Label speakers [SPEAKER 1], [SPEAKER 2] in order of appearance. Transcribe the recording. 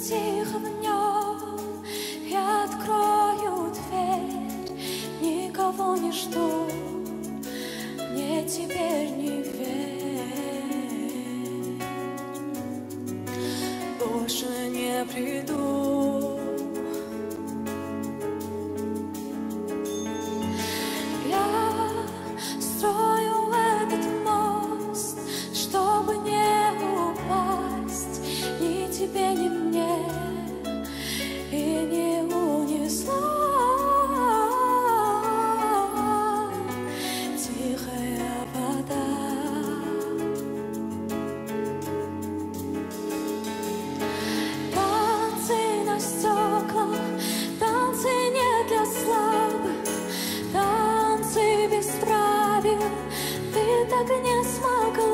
[SPEAKER 1] тихо в нем, я открою дверь, никого не жду, мне теперь не верь, больше не приду. Я строю этот мост, чтобы не упасть ни тебе, ни мне, и не унесла тихая вода. Танцы на стеклах, танцы не для слабых, танцы без правил, ты так не смогла.